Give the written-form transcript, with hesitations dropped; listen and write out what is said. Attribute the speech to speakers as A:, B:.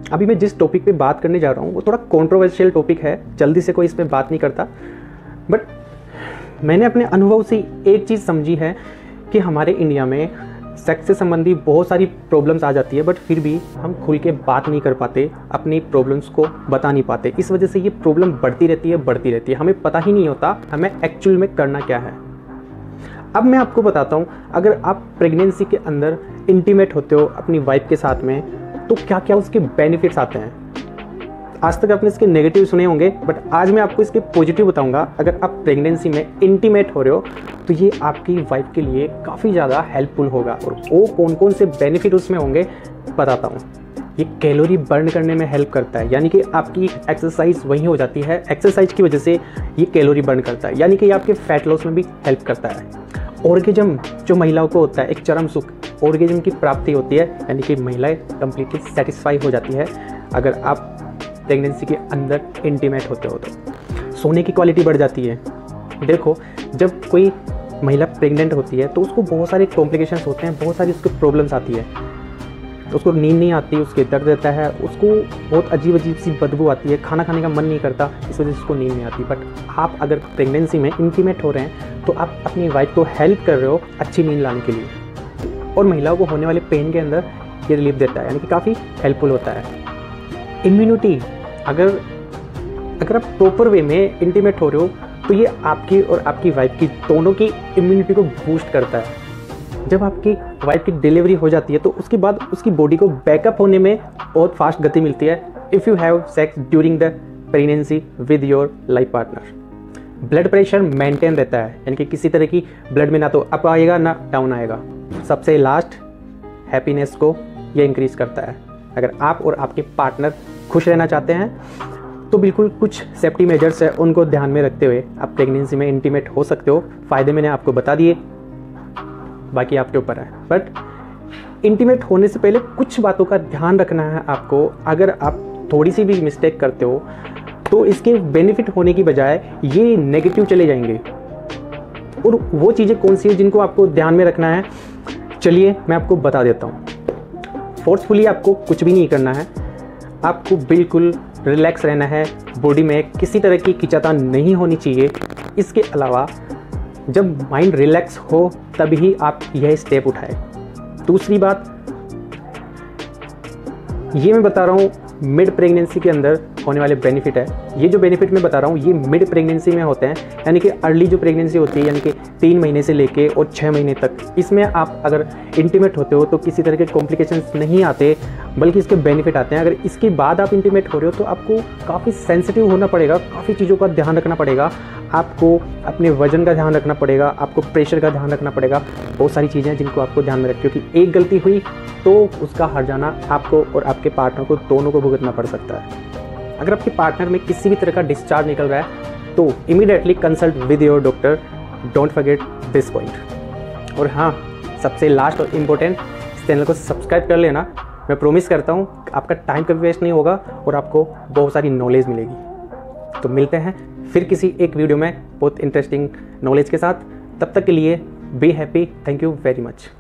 A: अभी मैं जिस टॉपिक पे बात करने जा रहा हूँ वो थोड़ा कंट्रोवर्शियल टॉपिक है, जल्दी से कोई इस पे बात नहीं करता, बट मैंने अपने अनुभव से एक चीज़ समझी है कि हमारे इंडिया में सेक्स से संबंधी बहुत सारी प्रॉब्लम्स आ जाती है, बट फिर भी हम खुल के बात नहीं कर पाते, अपनी प्रॉब्लम्स को बता नहीं पाते। इस वजह से ये प्रॉब्लम बढ़ती रहती है, हमें पता ही नहीं होता हमें एक्चुअल में करना क्या है। अब मैं आपको बताता हूँ, अगर आप प्रेगनेंसी के अंदर इंटीमेट होते हो अपनी वाइफ के साथ में, तो क्या क्या उसके बेनिफिट्स आते हैं। आज तक आपने इसके नेगेटिव सुने होंगे, बट आज मैं आपको इसके पॉजिटिव बताऊंगा। अगर आप प्रेगनेंसी में इंटीमेट हो रहे हो तो ये आपकी वाइफ के लिए काफ़ी ज़्यादा हेल्पफुल होगा, और वो कौन कौन से बेनिफिट उसमें होंगे बताता हूँ। ये कैलोरी बर्न करने में हेल्प करता है, यानी कि आपकी एक्सरसाइज वही हो जाती है, एक्सरसाइज की वजह से ये कैलोरी बर्न करता है, यानी कि ये आपके फैट लॉस में भी हेल्प करता है। ऑर्गेजम जो महिलाओं को होता है, एक चरम सुख, ऑर्गेजम की प्राप्ति होती है, यानी कि महिलाएं कंप्लीटली सेटिस्फाई हो जाती है अगर आप प्रेगनेंसी के अंदर इंटीमेट होते हो तो। सोने की क्वालिटी बढ़ जाती है। देखो, जब कोई महिला प्रेग्नेंट होती है तो उसको बहुत सारे कॉम्प्लिकेशंस होते हैं, बहुत सारी उसको प्रॉब्लम्स आती है, उसको नींद नहीं आती, उसके दर्द रहता है, उसको बहुत अजीब अजीब सी बदबू आती है, खाना खाने का मन नहीं करता, इस वजह से उसको नींद नहीं आती। बट आप अगर प्रेगनेंसी में इंटीमेट हो रहे हैं तो आप अपनी वाइफ को हेल्प कर रहे हो अच्छी नींद लाने के लिए, और महिलाओं को होने वाले पेन के अंदर ये रिलीफ देता है, यानी कि काफ़ी हेल्पफुल होता है। इम्यूनिटी, अगर आप प्रॉपर वे में इंटीमेट हो रहे हो तो ये आपकी और आपकी वाइफ की दोनों की इम्यूनिटी को बूस्ट करता है। जब आपकी वाइफ की डिलीवरी हो जाती है तो उसके बाद उसकी बॉडी को बैकअप होने में बहुत फास्ट गति मिलती है if you have sex during the pregnancy with your life partner. Blood pressure maintain रहता है, यानी कि किसी तरह की ब्लड में ना तो अप आएगा ना डाउन आएगा। सबसे लास्ट, हैप्पीनेस को ये इंक्रीज करता है। अगर आप और आपके पार्टनर खुश रहना चाहते हैं तो बिल्कुल कुछ सेफ्टी मेजर्स है, उनको ध्यान में रखते हुए आप प्रेगनेंसी में इंटीमेट हो सकते हो। फ़ायदे मैंने आपको बता दिए, बाकी आपके ऊपर है। बट इंटीमेट होने से पहले कुछ बातों का ध्यान रखना है आपको। अगर आप थोड़ी सी भी मिस्टेक करते हो तो इसके बेनिफिट होने की बजाय ये नेगेटिव चले जाएंगे। और वो चीज़ें कौन सी है जिनको आपको ध्यान में रखना है, चलिए मैं आपको बता देता हूँ। फोर्सफुली आपको कुछ भी नहीं करना है, आपको बिल्कुल रिलैक्स रहना है, बॉडी में किसी तरह की खिंचातान नहीं होनी चाहिए। इसके अलावा जब माइंड रिलैक्स हो तभी आप यह स्टेप उठाएं। दूसरी बात, ये मैं बता रहा हूँ मिड प्रेगनेंसी के अंदर होने वाले बेनिफिट है। ये जो बेनिफिट मैं बता रहा हूँ ये मिड प्रेगनेंसी में होते हैं, यानी कि अर्ली जो प्रेगनेंसी होती है, यानी कि 3 महीने से लेके और 6 महीने तक, इसमें आप अगर इंटीमेट होते हो तो किसी तरह के कॉम्प्लिकेशंस नहीं आते, बल्कि इसके बेनिफिट आते हैं। अगर इसके बाद आप इंटीमेट हो रहे हो तो आपको काफ़ी सेंसिटिव होना पड़ेगा, काफ़ी चीज़ों का ध्यान रखना पड़ेगा, आपको अपने वजन का ध्यान रखना पड़ेगा, आपको प्रेशर का ध्यान रखना पड़ेगा। बहुत सारी चीज़ें हैं जिनको आपको ध्यान में रखिए, क्योंकि एक गलती हुई तो उसका हर्जाना आपको और आपके पार्टनर को दोनों को भुगतना पड़ सकता है। अगर आपके पार्टनर में किसी भी तरह का डिस्चार्ज निकल रहा है तो immediately consult with your doctor, don't forget this point. और हाँ, सबसे लास्ट और इम्पोर्टेंट, इस चैनल को सब्सक्राइब कर लेना। मैं प्रॉमिस करता हूँ आपका टाइम कभी वेस्ट नहीं होगा और आपको बहुत सारी नॉलेज मिलेगी। तो मिलते हैं फिर किसी एक वीडियो में बहुत इंटरेस्टिंग नॉलेज के साथ। तब तक के लिए be happy, thank you very much.